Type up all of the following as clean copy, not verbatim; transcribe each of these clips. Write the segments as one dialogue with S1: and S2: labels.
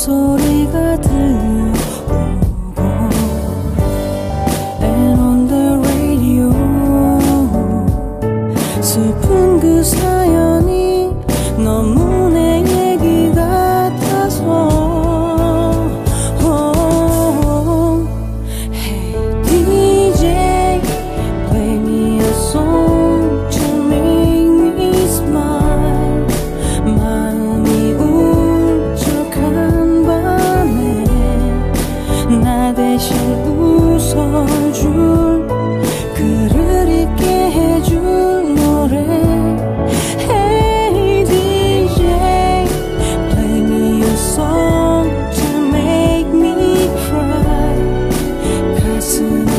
S1: 목소리가 들려오고 And on the radio 슬픈 그 사연이 너무 내 얘기 같아서 Hey DJ play me a song to make me smile 마음이 울적한 밤에 나 대신 웃어줄 글을 읽게 해줄 노래 Hey DJ play me a song to make me cry 가슴이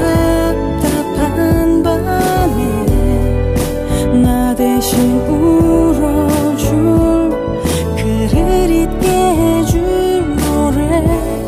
S1: 답답한 밤에 나 대신 울어줄 글을 잊게 해줄 노래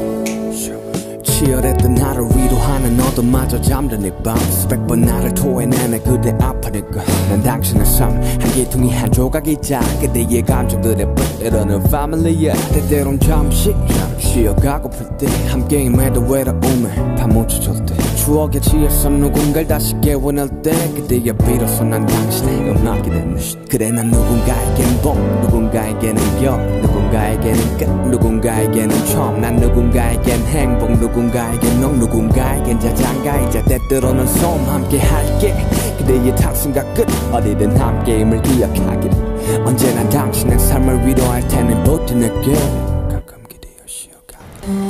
S2: 치열했던 나를 위로하는 너도 마저 잠드니 밤 수백 번 나를 토해내네 그대 아파니까 난 당신의 삶 한 기둥이 한 조각이자 그대의 감정들에 뿌려는 패밀리야 때때론 잠시 쉬어가고플 때 함께 임해도 외로움에 파묻혀줄 때 추억에 취해서 누군가를 다시 깨워낼 때 그때야 비로소 난 당신의 음악이 됐네 그래 난 누군가에겐 봄 누군가에게는 겨울 누군가에게는 끝 누군가에게는 처음 난 누군가에겐 행복 누군가에겐 너 누군가에겐 자장가이자 때때로는 소음 함께 할게 그대의 탑승과 끝 어디든 함께임을 기억하기를 언제나 당신의 삶을 위로할 테니 버텨낼게 가끔 기대어 쉬어가게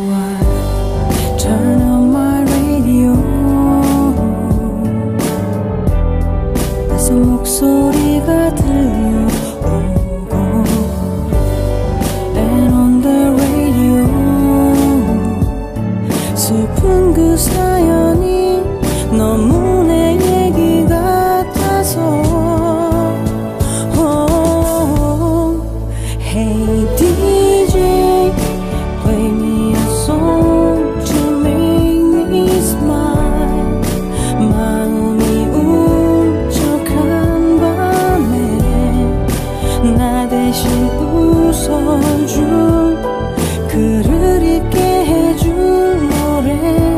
S1: Turn on my radio 낯선 목소리가 들려오고 And on the radio 슬픈 그 사연이 너무 내 얘기 같아서 Hey DJ play me a song to make me smile 마음이 울적한 밤에 나 대신 웃어줄 글을 읽게 해줄 노래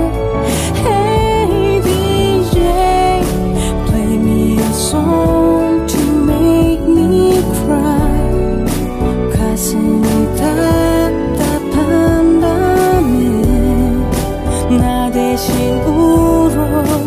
S1: Hey DJ play me a song to make me cry 가슴이 답답한 밤에 나 대신 울어